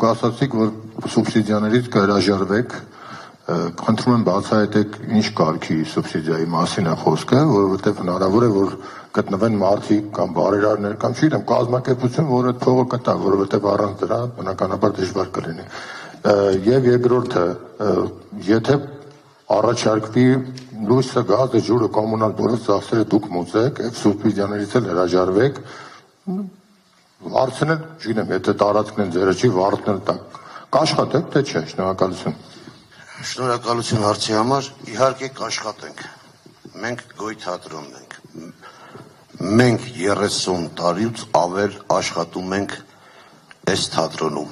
դուք ասացիք, որ սուբսիդիաներից կհրաժարվեք, խնդրում եմ բացահայտեք ինչ կարգի սուբսիդիայի մասին է խոսքը, որովհետև հնարավոր է, որ գտնվեն մարդիկ կամ բարերարներ կամ չգիտեմ, կազմակերպություն, որ այդ փողը կտա, որովհետև առանց դրա բնականաբար դժվար կլինի։ Եվ երկրորդը, եթե առաջարկվի լույսը, գազը, ջուրը, կոմունալ բոլոր ծախսերը դուք մուծեք, եւ սուբսիդիաներից էլ հրաժարվեք, վարձնել, չգիտեմ, եթե տարածքն են ձերը չի, վարձնել տակ, կաշխատեք, թե չէ, շնորհակալություն։ Շնորհակալություն հարցի համար, իհարկե կաշխատենք, մենք գոյ թատրոնն ենք, մենք 30 տարուց ավել աշխատում ենք այս թատրոնում,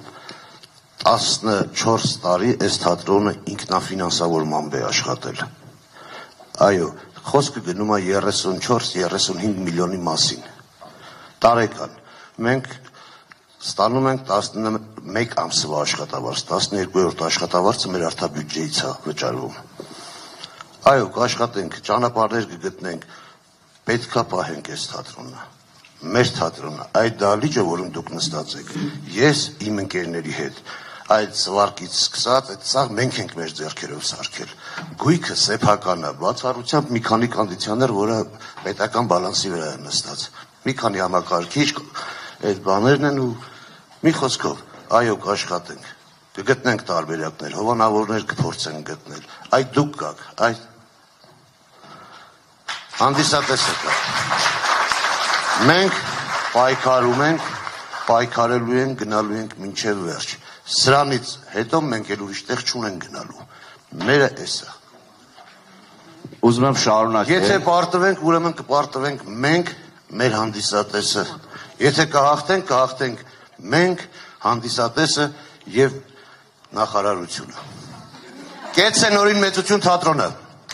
14 տարի այս թատրոնը ինքնաֆինանսավորմամբ է աշխատել, այո, խոսքը գնում է 34-35 միլիոնի մասին, տարեկան, մենք ստանում ենք 11 ամսվա աշխատավարձ, 12-րդ աշխատավարձը մեր արտաբյուջեից է վճարվում, այո, կաշխատենք, ճանապարհներ կգտնենք, պետքա պահենք այս թատրոնը, մեր թատրոնը, այդ դահլիճը, որում դուք նստած եք, ես իմ ընկերների հետ, այդ սվարկից սկսած, այդ սաղ մենք ենք մեր ձեռքերով սարքել, գույքը սեփական է, բացառությամբ մի քանի կոնդիցիոներ, որը պետական բալանսի վրա է նստած, մի քանի համակարգիչ, այդ բաներն են ու մի խոսքով, այո, կաշխատենք, կգտնենք տարբերակներ, հովանավորներ կփորձենք գտնել, այդ դուք կաք, այդ հանդիսատեսը կա։ Մենք պայքարում ենք, պայքարելու ենք, գնալու ենք մինչև վերջ։ Սրանից հետո մենք էլ ուրիշ տեղ չունենք գնալու։ Մերը էսա։ Ուզում եմ շարունակել։ Եթե պարտվենք, ուրեմն կպարտվենք մենք, մեր հանդիսատեսը։ Եթե կհաղթենք մենք, հանդիսատեսը եւ նախարարությունը։ Կեցե նորին մեծություն թատրոնը։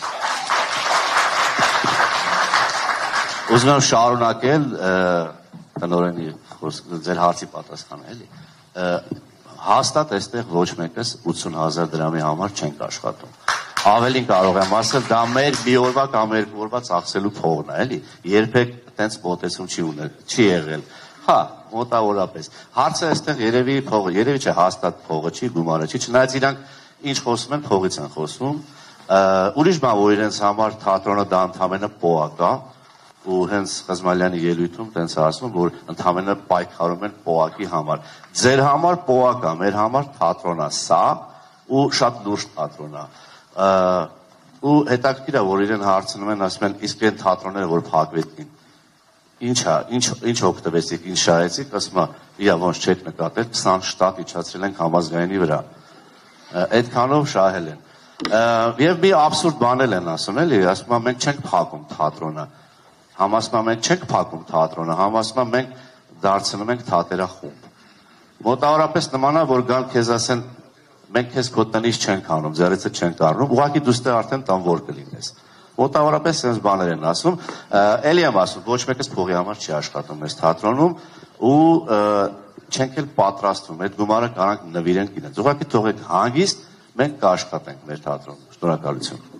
Ուզում եմ շարունակել տնօրենի ձեր հարցի պատասխանը, էլի։ Հաստատ այստեղ ոչ մեկս 80,000 դրամի համար չենք աշխատում։ Ավելին կարող եմ ասել, դա մեր մի օրվա կամ երկու օրվա ծախսելու փողն է, էլի։ Երբեք տենց մոտեցում չի եղել։ Հա, մոտավորապես։ Հարցը այստեղ երևի փողը, երևի չէ հաստատ փողը չի, գումարը չի, չնայած իրանք ինչ խոսում են, փողից են խոսում։ Ուրիշ բան, որ իրենց համար թատրոնը դա ընդամենը պոակ է, ու հենց Խզմալյանի ելույթում տենց ասում, որ ընդամենը պայքարում են պոակի համար։ Ձեր համար պոակ է, մեր համար թատրոն է սա, ու շատ լուրջ թատրոն է։ Ու հետաքրքիր է, որ իրեն հարցնում են, ասում են, իսկ այն թատրոնները, որ փակվեցին, ինչ օգտվեցիք, ինչ շահեցիք, ասում է, իա ոնց չեք նկատել, 20 շտատ իջացրել ենք համազգայինի վրա։ Այդքանով շահել են։ Եվ մի աբսուրդ բանել են ասում, էլի, ասում է, մենք չենք փակում թատրոնը։ Համասում մենք չենք փակում թատրոնը, համասում մենք դարձնում ենք թատերախումբ։ Մոտավորապես նմանա, որ գան քեզ ասեն, մենք քեզ քո տնից չենք անում, ձեռիցը չենք առնում, ուղղակի դու ստեղ արդեն տանվոր կլինես։ Մոտավորապես sense բաներ են ասում, էլի եմ ասում, ոչ մեկս փողի համար չի աշխատում այս թատրոնում ու չենք էլ պատրաստվում, այդ գումարը կարանք նվիրենք իրենց։ Ուղղակի թողեք հանգիստ, մենք կաշխատենք մեր թատրոնում։ Շնորհակալություն։